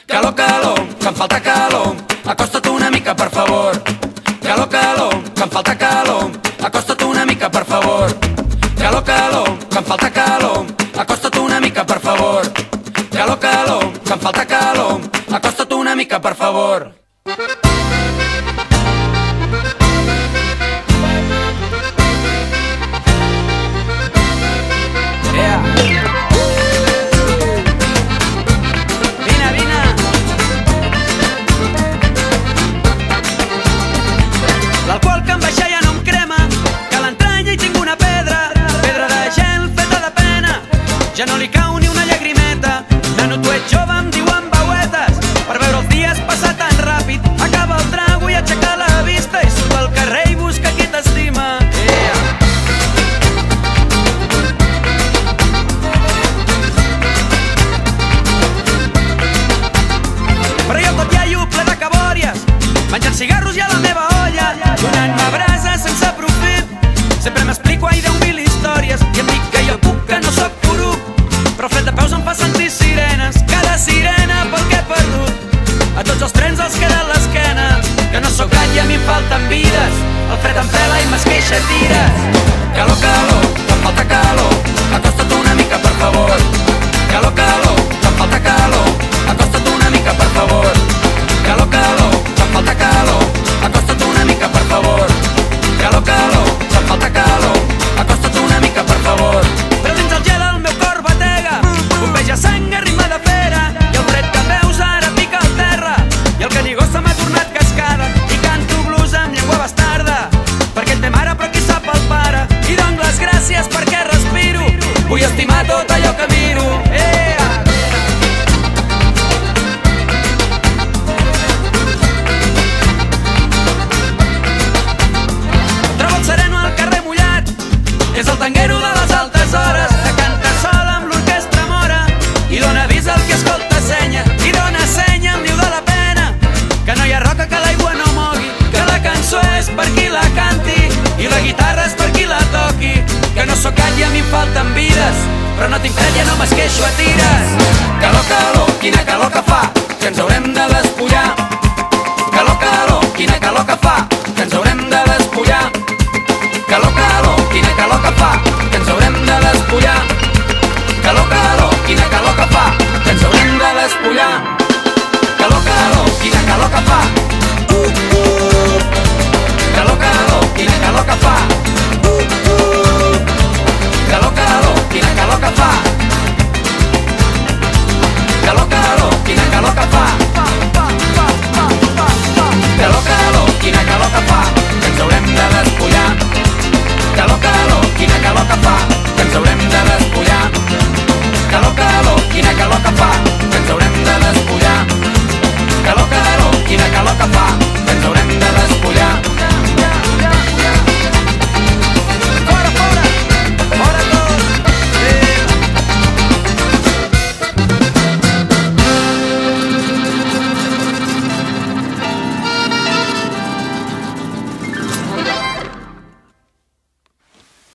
Calor, calor, que em falta calor, acosta't una mica, per favor. Calor, calor, que em falta calor, acosta't una mica, per favor. Calor, calor, que em falta calor, acosta't una mica, per favor. Calor, calor, que em falta calor, acosta't una mica, per favor. L'alcohol que em baixa ja no em crema, que l'entranya hi tinc una pedra de gel feta de pena. Ja no li cau ni una llagrimeta. Nano, tu ets jove, em diuen veuetes, per veure els dies passar tan ràpid. Acaba el trago i aixecar la vista i surt al carrer i busca qui t'estima. Però jo tot iaio ple de cabòries, menjant cigarros i a la meva olla, donant-me brasa sense profit. Sempre m'explico, ai, 10.000 històries, i em dic que jo puc, que no sóc poruc, però fred de peus em fa sentir sirenes, cada sirena pel que he perdut. A tots els trens els queda l'esquena, que no sóc gat i a mi em falten vides, el fred em pela i m'esqueixa tires.